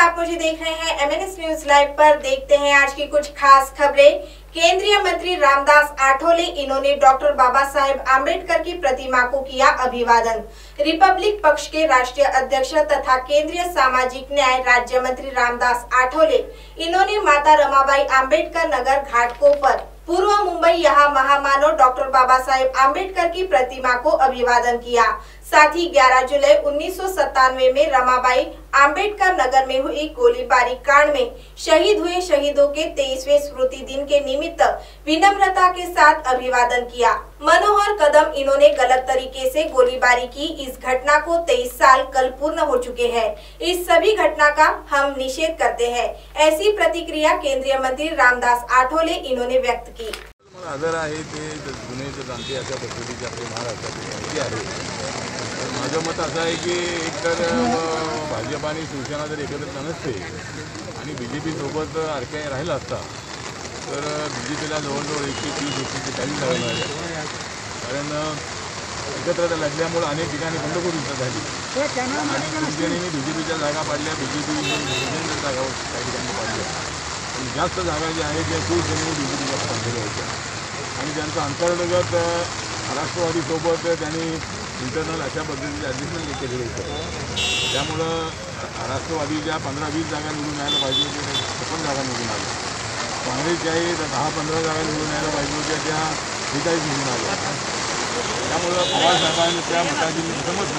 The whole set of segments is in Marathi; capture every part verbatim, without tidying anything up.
आप मुझे देख रहे हैं एमएनएस न्यूज लाइव पर। देखते हैं आज की कुछ खास खबरें। केंद्रीय मंत्री रामदास आठवले, इन्होंने डॉक्टर बाबा साहेब आम्बेडकर की प्रतिमा को किया अभिवादन। रिपब्लिक पक्ष के राष्ट्रीय अध्यक्ष तथा केंद्रीय सामाजिक न्याय राज्य मंत्री रामदास आठवले, इन्होंने माता रमाबाई आम्बेडकर नगर घाटकोपर पूर्व मुंबई यहाँ महामानव डॉक्टर बाबा साहेब आम्बेडकर की प्रतिमा को अभिवादन किया। साथ ही ग्यारह जुलाई उन्नीस सौ सत्तानवे में रमाबाई आम्बेडकर नगर में हुई गोलीबारी कांड में शहीद हुए शहीदों के तेईसवें स्मृति दिन के निमित्त विनम्रता के साथ अभिवादन किया। मनोहर कदम, इन्होंने गलत तरीके से गोलीबारी की इस घटना को तेईस साल कल पूर्ण हो चुके हैं। इस सभी घटना का हम निषेध करते हैं। ऐसी प्रतिक्रिया केंद्रीय मंत्री रामदास आठवले इन्होंने व्यक्त की। आदर आहे ते जुने जाणते अशा पद्धतीचे आपले महाराष्ट्रात आहे। माझं मत असं आहे की एकतर भाजप आणि शिवसेना जर एकत्र नसते आणि बी जे पी सोबत आरके राहिला असता तर बी जे पीला जवळजवळ एकशे तीस एकशे चाळीस जागा मिळाल्या, कारण एकत्र लढल्यामुळे अनेक ठिकाणी बंडखोरी झाली आणि शिवसेनेने बी जे पीच्या जागा पाडल्या, बी जे पी शिवसेनेच्या जागा काही ठिकाणी पाडल्या, पण जास्त जागा ज्या आहेत त्या शिवसेनेने बी जे पीच्या पाडलेल्या होत्या आणि त्यांचं अंतर्गत राष्ट्रवादीसोबत त्यांनी इंटरनल अशा पद्धतीचे ॲडजस्टमेंट केलेलं होतं। त्यामुळं राष्ट्रवादीच्या पंधरा वीस जागा निवडून यायला पाहिजे होत्या, छप्पन जागा निवडून आल्या। काँग्रेसच्याही दहा पंधरा जागा निवडून यायला पाहिजे होत्या, त्या ठिकाणी निवडून आल्या। त्यामुळं पवार साहेबांनी त्या मताची मी समज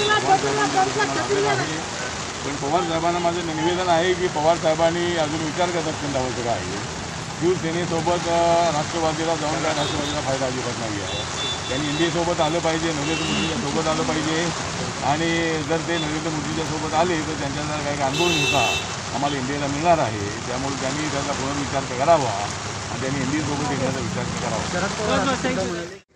नाही, पण पवार साहेबांना माझं निवेदन आहे की पवार साहेबांनी अजून विचार करतात केंद्र आवश्यक आहे। शिवसेनेसोबत राष्ट्रवादीला जाऊन काय राष्ट्रवादीला फायदा अजिबात नाही आहे। त्यांनी इंडियासोबत आलं पाहिजे, नरेंद्र मोदीच्या सोबत आलं पाहिजे आणि जर ते नरेंद्र मोदीच्या सोबत आले तर त्यांच्याला काही अनुभव होता आम्हाला इंडियाला मिळणार आहे, त्यामुळे त्यांनी त्याचा पुनर्विचार करावा आणि त्यांनी इंडियासोबत येण्याचा विचार करावा।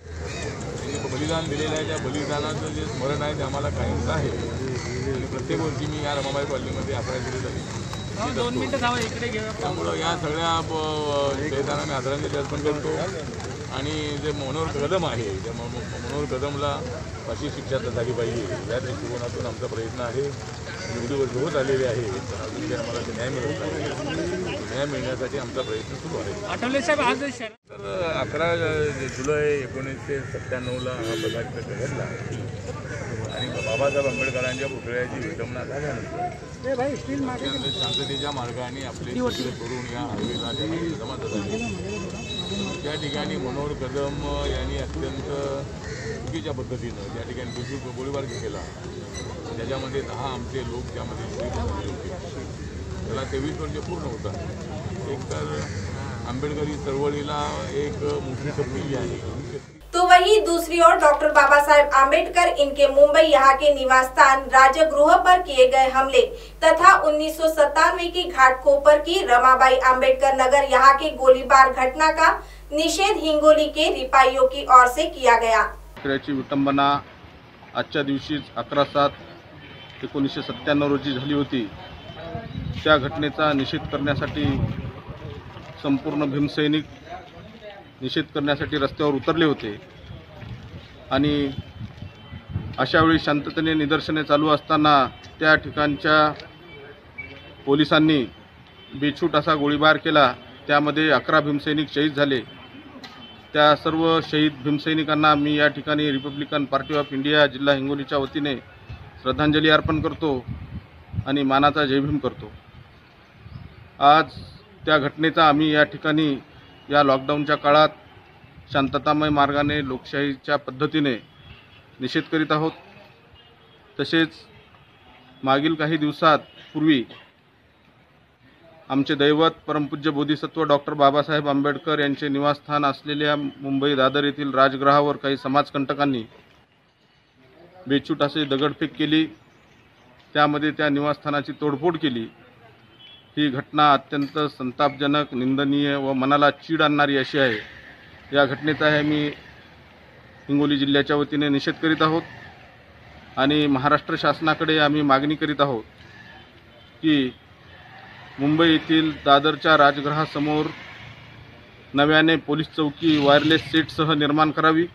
बलिदान दिलेलं आहे, त्या बलिदानाचं जे स्मरण आहे ते आम्हाला कायमचं आहे आणि प्रत्येक वर्षी मी या रमाबाई कॉलनीमध्ये अकरा दिले त्यामुळं या सगळ्या शहीदांना मी आदरांजली अर्पण करतो आणि जे मनोहर कदम आहे त्या मनोहर कदमला फाशी शिक्षा झाली पाहिजे या दृष्टिकोनातून आमचा प्रयत्न आहे। एवढी वर्ष होत आलेली आहे, अजून काही आम्हाला न्याय मिळत नाही, न्याय मिळण्यासाठी आमचा प्रयत्न सुरू आहे। आठवले साहेब आज तर अकरा जुलै एकोणीसशे सत्त्याण्णवला हा प्रकार घडला आणि बाबासाहेब आंबेडकरांच्या पुतळ्याची विटंबना झाल्यानंतर शांततेच्या मार्गाने आपले करून या हायवेला जमात झाली। त्या ठिकाणी मनोहर कदम यांनी अत्यंत चुकीच्या पद्धतीनं त्या ठिकाणी दुसरी गोळीबार केला, त्याच्यामध्ये दहा आमचे लोक त्यामध्ये शहीद झाले होते। त्याला तेवीस वर्ष पूर्ण होतात। एक तर आंबेडकरी चळवळीला एक मोठी तब्दीली आहे। तो वही दूसरी ओर डॉक्टर बाबा साहेब आम्बेडकर, इनके मुंबई यहाँ के निवास स्थान राजगृह पर किए गए हमले तथा उन्नीस सौ सत्तानवे की घाटकोपर की रमाबाई आम्बेडकर नगर यहाँ के गोलीबार घटना का निषेध हिंगोली के रिपाइयों की ओर से किया गया। पुतळ्याची विटंबना आजच्या दिवशी अकरा सात एकोणीसशे सत्त्याण्णव रोजी झाली होती। त्या घटनेचा निषेध करण्यासाठी संपूर्ण भीमसैनिक निषेध करण्यासाठी रस्त्यावर उतरले होते आणि अशा वेळी शांततेने निदर्शने चालू असताना त्या ठिकाणच्या पोलिसांनी बेछूट असा गोळीबार केला, त्यामध्ये अकरा भीमसैनिक शहीद झाले। त्या सर्व शहीद भीमसैनिकांना मी या ठिकाणी रिपब्लिकन पार्टी ऑफ इंडिया जिल्हा हिंगोलीच्या वतीने श्रद्धांजली अर्पण करतो आणि मानाचा जयभीम करतो। आज त्या घटनेचा आम्ही या ठिकाणी या लॉकडाऊनच्या काळात शांततामय मार्गाने लोकशाहीच्या पद्धतीने निषेध करीत आहोत। तसेच मागील काही दिवसात पूर्वी आमचे दैवत परमपूज्य बोधिसत्व डॉक्टर बाबासाहेब आंबेडकर यांचे निवासस्थान असलेल्या मुंबई दादर येथील राजगृहावर काही समाजकंटकांनी बेछूट असे दगडफेक केली, त्यामध्ये त्या निवासस्थानाची तोडफोड केली। ही घटना अत्यंत संतापजनक, निंदनीय व मनाला चीड आणणारी अशी आहे। या घटनेचा आहे मी हिंगोली जिल्ह्याच्या वतीने निषेध करीत आहोत आणि महाराष्ट्र शासनाकडे आम्ही मागणी करीत आहोत की मुंबई येथील दादरच्या राजगृहासमोर नव्याने पोलीस चौकी वायरलेस सेटसह निर्माण करावी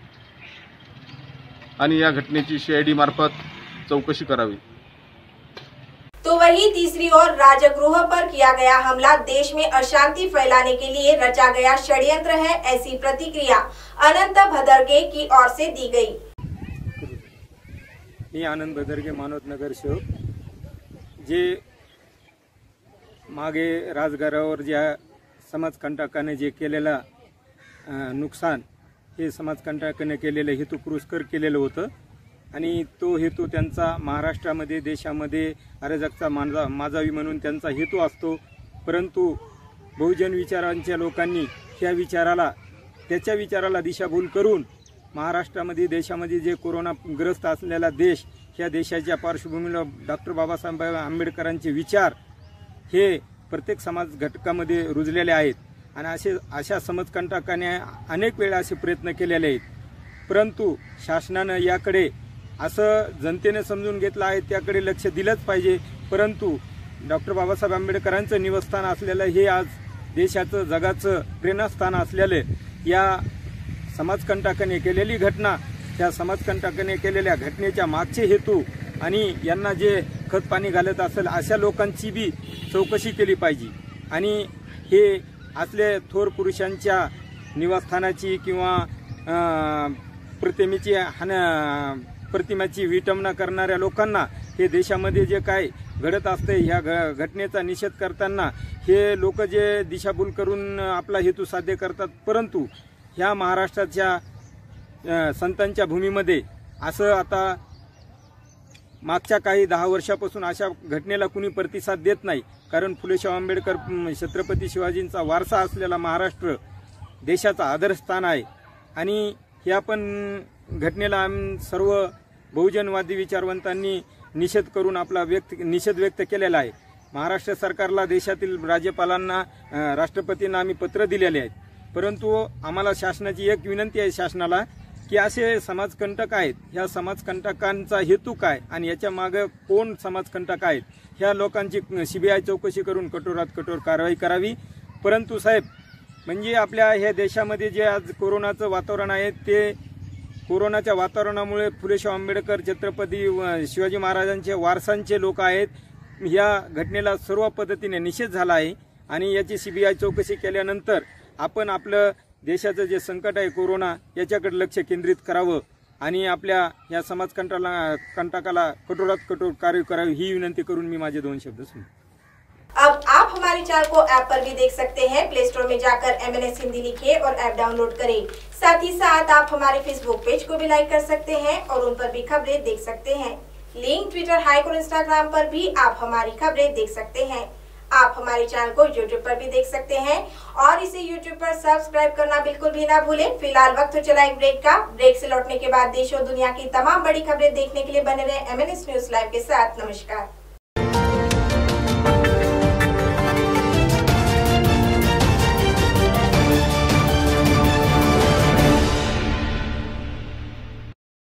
आणि या घटनेची सी आय डी मार्फत चौकशी करावी। तो वहीं तीसरी ओर राजगृह पर किया गया हमला देश में अशांति फैलाने के लिए रचा गया षड्यंत्र है, ऐसी प्रतिक्रिया अनंत भदरगे की ओर से दी गई। मी आनंद भदरगे, मानवत नगरसेवक। जे मागे राजघरावर ज्या समाजकंटकाने जे केलेला नुकसान, हे समाजकंटकाने केलेलं हेतुपुरस्कर केलेलं होतं आणि तो हेतू त्यांचा महाराष्ट्रामध्ये देशामध्ये अराजकता मांजा माजावी म्हणून त्यांचा हेतू असतो। परंतु बहुजन विचारांच्या लोकांनी ह्या विचाराला त्याच्या विचाराला दिशाभूल करून महाराष्ट्रामध्ये देशामध्ये जे कोरोनाग्रस्त असलेला देश, ह्या देशाच्या पार्श्वभूमीला डॉक्टर बाबासाहेब आंबेडकरांचे विचार हे प्रत्येक समाज घटकामध्ये रुजलेले आहेत आणि असे अशा समाजकंटकाने अनेक वेळा असे प्रयत्न केलेले आहेत। परंतु शासनानं याकडे असं जनतेने समजून घेतलं आहे, त्याकडे लक्ष दिलंच पाहिजे। परंतु डॉक्टर बाबासाहेब आंबेडकरांचं निवासस्थान असलेलं हे आज देशाचं जगाचं प्रेरणास्थान असलेलं या समाजकंटकाने केलेली घटना, त्या समाजकंटकाने केलेल्या घटनेच्या मागचे हेतू आणि यांना जे खतपाणी घालत असेल अशा लोकांची बी चौकशी केली पाहिजे आणि हे असले थोर पुरुषांच्या निवासस्थानाची किंवा प्रतिमेची हान प्रतिमेची विटंबना करणाऱ्या लोकांना हे देशामध्ये जे काय घडत असते ह्या घटनेचा निषेध करताना हे लोक जे दिशाभूल करून आपला हेतू साध्य करतात। परंतु ह्या महाराष्ट्राच्या संतांच्या भूमीमध्ये असं आता मागच्या काही दहा वर्षापासून अशा घटनेला कुणी प्रतिसाद देत नाही, कारण फुले शाहू आंबेडकर छत्रपती शिवाजींचा वारसा असलेला महाराष्ट्र देशाचा आदर्शस्थान आहे आणि ह्या पण घटनेला सर्व बहुजनवादी विचारवंतांनी निषेध करून आपला व्यक्त निषेध व्यक्त केलेला आहे। महाराष्ट्र सरकारला, देशातील राज्यपालांना, राष्ट्रपतींना आम्ही पत्र दिलेले आहेत। परंतु आम्हाला शासनाची एक विनंती आहे शासनाला की असे समाजकंटक आहेत, ह्या समाजकंटकांचा हेतू काय आणि याच्या मागे कोण समाजकंटक आहेत, ह्या लोकांची सीबीआय चौकशी करून कठोरात कठोर कारवाई करावी। परंतु साहेब, म्हणजे आपल्या ह्या देशामध्ये जे आज कोरोनाचं वातावरण आहे ते कोरोनाच्या वातावरणामुळे फुले शाहू आंबेडकर छत्रपती शिवाजी महाराजांचे वारसांचे लोक आहेत, या घटनेला सर्व पद्धतीने निषेध झाला आहे आणि याची सीबीआय चौकशी केल्यानंतर आपण आपलं देशाचं जे संकट आहे कोरोना याच्याकडे लक्ष केंद्रित करावं आणि आपल्या या समाजकंटकाला कंटकाला कठोरात कठोर कार्य करावे ही विनंती करून मी माझे दोन शब्द सुनतो। अब आप हमारे चैनल को ऐप पर भी देख सकते हैं। प्ले स्टोर में जाकर एम एन एस हिंदी लिखिए और ऐप डाउनलोड करें। साथ ही साथ आप हमारे फेसबुक पेज को भी लाइक कर सकते हैं और उन पर भी खबरें देख सकते हैं। लिंक ट्विटर, हाइक और इंस्टाग्राम पर भी आप हमारी खबरें देख सकते हैं। आप हमारे चैनल को यूट्यूब पर भी देख सकते हैं और इसे यूट्यूब पर सब्सक्राइब करना बिल्कुल भी ना भूलें। फिलहाल वक्त हो चला एक ब्रेक का। ब्रेक से लौटने के बाद देश और दुनिया की तमाम बड़ी खबरें देखने के लिए बने रहे M N S news live के साथ। नमस्कार।